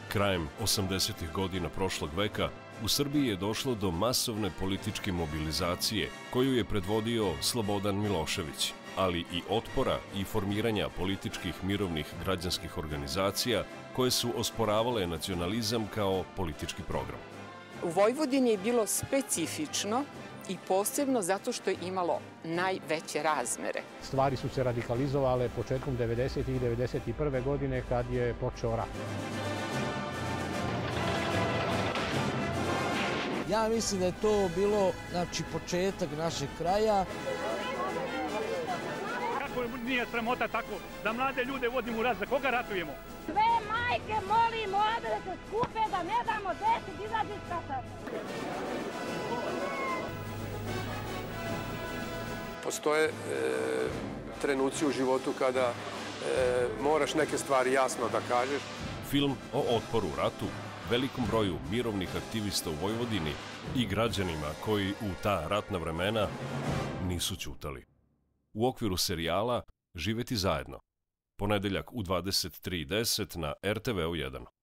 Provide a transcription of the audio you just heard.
Krajem 80. godina prošlog veka u Srbiji je došlo do masovne političke mobilizacije koju je predvodio Slobodan Milošević, ali i otpora i formiranja političkih mirovnih građanskih organizacija koje su osporavale nacionalizam kao politički program. U Vojvodini je bilo specifično i posebno zato što je imalo najveće razmere. Stvari su se radikalizovale početkom 90. i 91. godine kad je počeo rat. Ja mislim da je to bilo početak našeg kraja. Kako nije sramota tako da mlade ljude vodimo u rat, za koga ratujemo? Sve majke molim ovde da se skupe, da ne damo deci da izađe iz kata. Postoje trenuci u životu kada moraš neke stvari jasno da kažeš. Film o otporu ratu, velikom broju mirovnih aktivista u Vojvodini i građanima koji u ta ratna vremena nisu ćutali. U okviru serijala Živeti zajedno. Ponedeljak u 23:10 na RTV-u 1.